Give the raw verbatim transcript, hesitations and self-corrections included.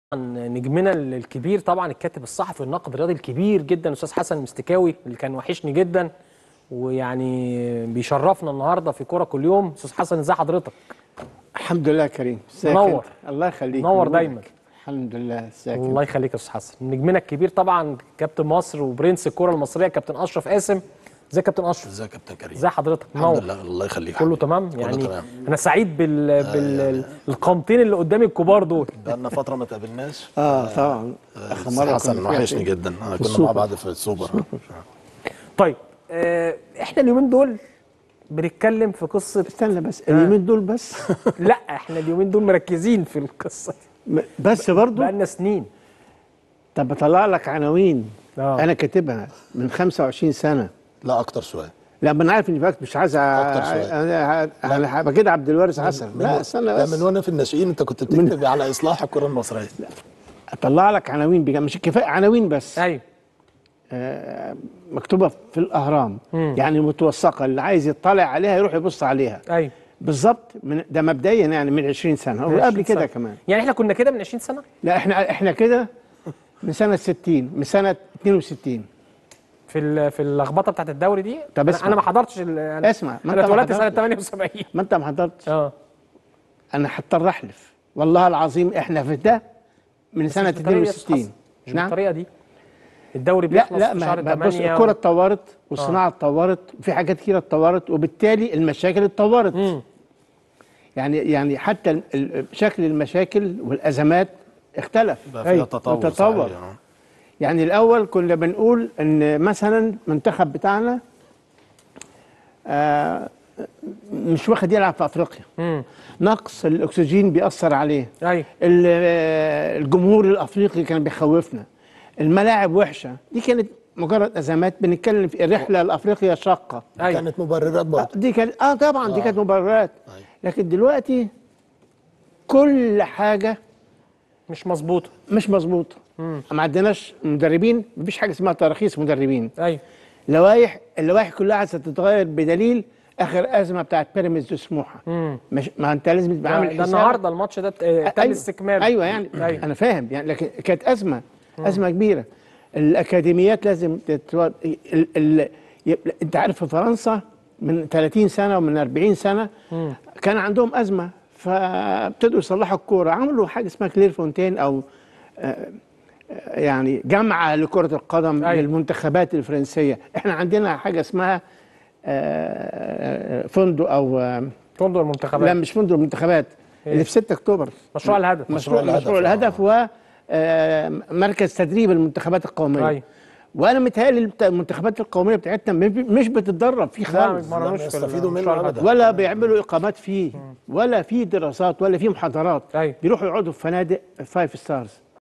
نجمنا الكبير طبعا الكاتب الصحفي والناقد الرياضي الكبير جدا الاستاذ حسن المستكاوي اللي كان وحشني جدا ويعني بيشرفنا النهارده في كوره كل يوم. استاذ حسن ازي حضرتك؟ الحمد لله كريم. منور. الله يخليك. منور دايما. الحمد لله. ساكن. الله يخليك يا استاذ حسن. نجمنا الكبير طبعا كابتن مصر وبرنس الكوره المصريه كابتن اشرف قاسم. ازيك يا كابتن اشرف؟ ازيك يا كابتن كريم؟ ازي حضرتك؟ منور. الحمد لله. الله يخليك. كله تمام كله يعني تمام. انا سعيد بال بالقامتين اللي قدامي الكبار دول. بقالنا فتره ما تقابلناش. اه طبعا. اخر مره حسن وحشني جدا. كنا مع بعض في السوبر. طيب آه احنا اليومين دول بنتكلم في قصه. استنى بس اليومين دول بس. لا احنا اليومين دول مركزين في القصه م- بس برضو. بقالنا سنين. طب بطلع لك عناوين آه. انا كاتبها من خمسة وعشرين سنه. لا اكتر شويه. لا ما انا عارف اني فاكر مش عايز أ- أكتر شوية. انا انا هبقى كده عبد الوارث حسن. من لا استنى لا بس. من وانا في الناشئين انت كنت بتكتب على اصلاح الكره المصريه. اطلع لك عناوين بجد مش كفايه عناوين بس. ايوه آه مكتوبه في الاهرام. مم. يعني متوثقه اللي عايز يطلع عليها يروح يبص عليها. ايوه بالظبط. من ده مبدئيا يعني من عشرين سنه من وقبل عشرين كده سنة. كمان. يعني احنا كنا كده من عشرين سنه. لا احنا احنا كده من سنه ستين من سنه اتنين وستين. في ال- في اللخبطه بتاعت الدوري دي. طب انا اسمع. أنا ما حضرتش ال- انا اسمع. ما انا انت ما اتولدت سنه حضرتش. تمانية وسبعين. ما انت ما حضرتش. اه انا هضطر احلف والله العظيم احنا في ده من بس سنه مش بالطريقة دي يا أستاذ اتنين وستين. حسن. مش بالطريقه دي. الدوري لا بيخلص لا في ما شهر ما- بص تمانية الكره و... اتطورت والصناعه اتطورت وفي حاجات كتيره اتطورت وبالتالي المشاكل اتطورت. مم. يعني يعني حتى ال- ال- شكل المشاكل والازمات اختلف. بقى فيها أيوة. تطور. وتطور. صحيح. آه. يعني الاول كنا بنقول ان مثلا المنتخب بتاعنا آه مش واخد يلعب في افريقيا. مم. نقص الاكسجين بيأثر عليه. ايوه ال- آه، الجمهور الافريقي كان بيخوفنا. الملاعب وحشه. دي كانت مجرد ازمات بنتكلم في الرحله لافريقيا شاقه. ايوه كانت مبررات آه، برضه. دي كانت اه طبعا دي آه. كانت مبررات. أيوة. لكن دلوقتي كل حاجه مش مظبوطه. مش مظبوطه. ما عندناش مدربين. مفيش حاجه اسمها تراخيص مدربين. ايوه لوائح اللوائح كلها عايزه تتغير بدليل اخر ازمه بتاعت بيراميدز وسموحه. مم. مش ما انت لازم تبقى ده, عامل ده حساب. النهارده الماتش ده آه، تم أيوة. استكماله. ايوه يعني أيوة. انا فاهم يعني لكن كانت ازمه ازمه كبيره. الاكاديميات لازم تتو... ال... ال... ي- انت عارف في فرنسا من ثلاثين سنه ومن أربعين سنه مم. كان عندهم ازمه فابتدوا يصلحوا الكوره. عملوا حاجه اسمها كلير فونتين او آه، آه، يعني جامعه لكره القدم. أيوة. للمنتخبات الفرنسيه. احنا عندنا حاجه اسمها آه، فندق او آه، فندق لا المنتخبات. مش فندق المنتخبات اللي في ستة اكتوبر. مشروع الهدف. مشروع مشروع مشروع الهدف. الهدف ومركز تدريب المنتخبات القوميه. أيوة. وانا متهيألي البت- المنتخبات القوميه بتاعتنا م- مش بتتدرب فيه لا خالص. ما لا، رموش ما في يستفيدوا منه المشروع أبداً. الهدف. ولا بيعملوا اقامات فيه ولا في دراسات ولا في محاضرات. أيوة. بيروحوا يقعدوا في فنادق فايف ستارز.